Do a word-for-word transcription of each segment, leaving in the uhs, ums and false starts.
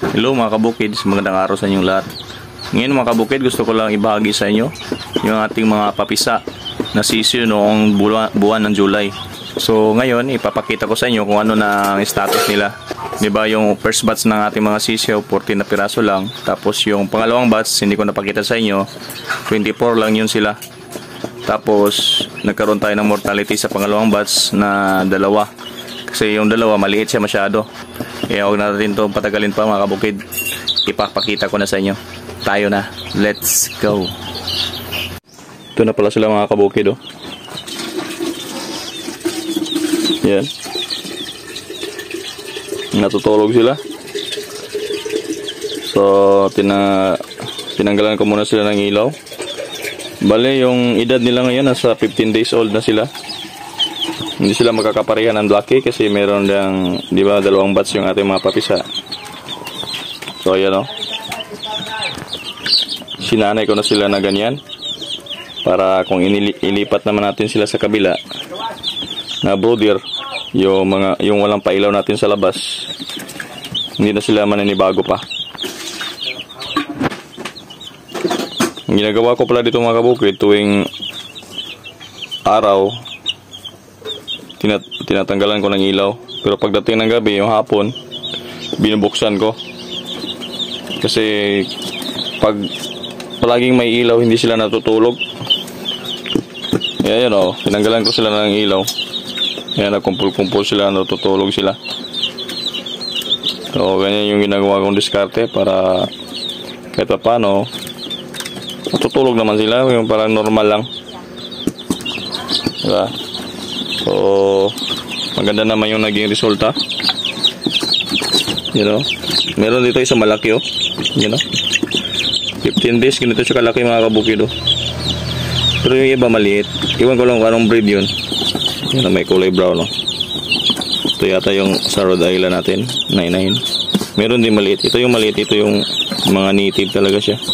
Hello mga kabukid, magandang araw sa inyong lahat. Ngayon mga kabukid, gusto ko lang ibahagi sa inyo yung ating mga papisa na sisiyo noong buwan ng July. So ngayon, ipapakita ko sa inyo kung ano na ang status nila. Diba yung first batch ng ating mga sisiyo, fourteen na piraso lang. Tapos yung pangalawang batch, hindi ko napakita sa inyo, twenty-four lang yun sila. Tapos nagkaroon tayo ng mortality sa pangalawang batch na dalawa. Kasi yung dalawa, maliit siya masyado. Kaya huwag natin ito patagalin pa mga kabukid. Ipapakita ko na sa inyo. Tayo na. Let's go. Ito na pala sila mga kabukid, oh. Yan. Natutulog sila. So, tina tinanggalan ko muna sila ng ilaw. Bale, yung edad nila ngayon nasa fifteen days old na sila. Hindi sila magkakaparehan ng laki kasi meron lang, di ba, dalawang batch yung ating mga papisa. So, ayan, oh. Sinanay ko na sila na ganyan. Para kung inili ilipat naman natin sila sa kabila na brooder, yung mga yung walang pailaw natin sa labas, hindi na sila maninibago pa. Ang ginagawa ko pala dito mga kabukid, tuwing araw tinat tinatanggalan ko ng ilaw, pero pagdating ng gabi, yung hapon, binubuksan ko. Kasi pag palaging may ilaw, hindi sila natutulog. Ayan, oh, tinanggalan ko sila ng ilaw. Ayan, nagkumpul-kumpul sila, natutulog sila. So, ganyan yung ginagawa kong diskarte para kahit pa paano, natutulog naman sila, yung parang normal lang. Diba? So, maganda naman yung naging resulta. You know? Meron dito isang malaki, oh. You know? fifteen days, ganito siya kalaki mga kabukid, oh. Pero yung iba maliit. Iwan ko lang kung anong breed yun. Yan, may kulay brown, oh. Ito yata yung sa Rhode Island natin, nine nine. Meron din maliit. Ito yung maliit, ito yung mga native talaga siya.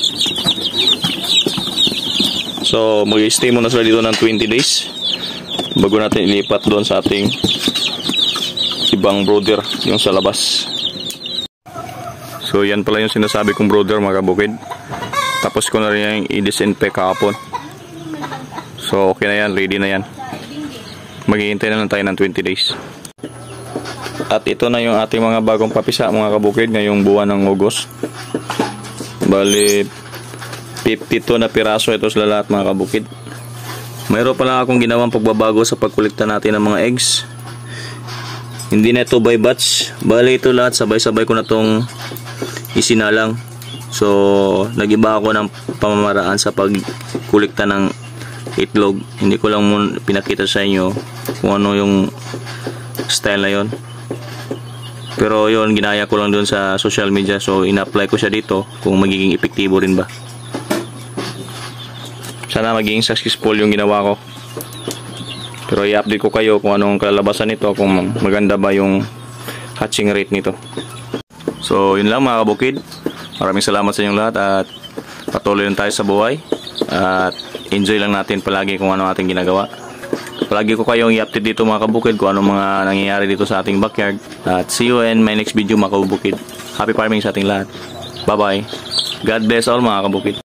So, mag-stay muna sila dito ng twenty days bago natin ilipat doon sa ating ibang brooder, yung sa labas. So yan pala yung sinasabi kong brooder mga kabukid. Tapos ko na rin yung i-disinfect kahapon. So okay na yan, ready na yan. Maghihintay na lang tayo ng twenty days. At ito na yung ating mga bagong papisa mga kabukid ngayong buwan ng August. Bali fifty-two na piraso ito sa lahat mga kabukid. Mayroon pala akong ginawang pagbabago sa pagkulikta natin ng mga eggs. Hindi na ito by batch. Bali ito lahat sabay-sabay ko na itong isinalang. So nagiba ako ng pamamaraan sa pagkulikta ng itlog. Hindi ko lang muna pinakita sa inyo kung ano yung style na yon. Pero yun, ginaya ko lang doon sa social media. So ina-apply ko siya dito kung magiging epektibo rin ba. Sana magiging successful yung ginawa ko. Pero i-update ko kayo kung anong kalalabasan nito, kung maganda ba yung hatching rate nito. So yun lang mga kabukid. Maraming salamat sa inyong lahat at patuloy lang tayo sa buhay. At enjoy lang natin palagi kung ano ating ginagawa. Palagi ko kayong i-update dito mga kabukid kung anong mga nangyayari dito sa ating backyard. At see you in my next video mga kabukid. Happy farming sa ating lahat. Bye bye. God bless all mga kabukid.